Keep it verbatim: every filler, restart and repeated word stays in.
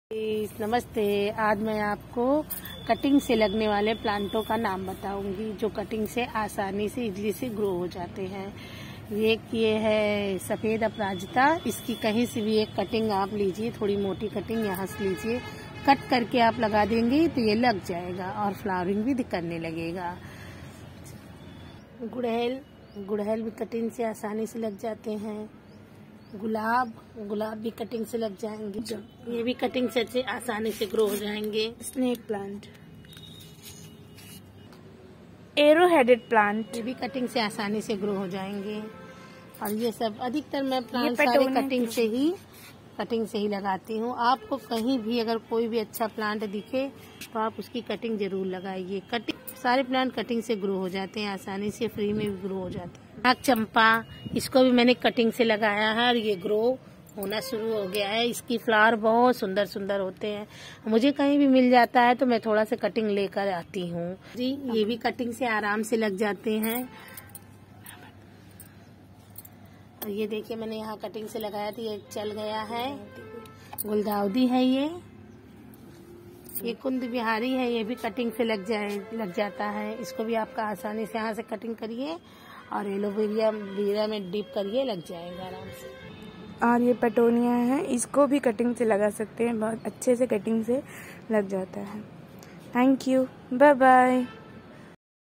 नमस्ते। आज मैं आपको कटिंग से लगने वाले प्लांटों का नाम बताऊंगी जो कटिंग से आसानी से इजली से ग्रो हो जाते हैं। एक ये है सफ़ेद अपराजिता। इसकी कहीं से भी एक कटिंग आप लीजिए, थोड़ी मोटी कटिंग यहाँ से लीजिए, कट करके आप लगा देंगे तो ये लग जाएगा और फ्लावरिंग भी करने लगेगा। गुड़हल गुड़हल भी कटिंग से आसानी से लग जाते हैं। गुलाब गुलाब भी कटिंग से लग जाएंगे, ये भी कटिंग से आसानी से ग्रो हो जाएंगे। Snake plant, arrow headed plant, ये भी कटिंग से आसानी से ग्रो हो जाएंगे। और ये सब अधिकतर मैं प्लांट सारे कटिंग से ही कटिंग से ही लगाती हूँ। आपको कहीं भी अगर कोई भी अच्छा प्लांट दिखे तो आप उसकी कटिंग जरूर लगाइए। कटिंग सारे प्लांट कटिंग से ग्रो हो जाते हैं, आसानी से फ्री में भी ग्रो हो जाते हैं। नाग चंपा, इसको भी मैंने कटिंग से लगाया है और ये ग्रो होना शुरू हो गया है। इसकी फ्लावर बहुत सुंदर सुंदर होते हैं। मुझे कहीं भी मिल जाता है तो मैं थोड़ा सा कटिंग लेकर आती हूँ जी। ये भी कटिंग से आराम से लग जाते हैं। और ये देखिए मैंने यहाँ कटिंग से लगाया था, ये चल गया है। गुलदाउदी है ये ये कुंद बिहारी है, ये भी कटिंग से लग जाए लग जाता है। इसको भी आपका आसानी से यहाँ से कटिंग करिए और एलोवेरा वेरा में डिप करिए, लग जाएगा आराम से। और ये पेटोनिया है, इसको भी कटिंग से लगा सकते हैं, बहुत अच्छे से कटिंग से लग जाता है। Thank you, bye bye.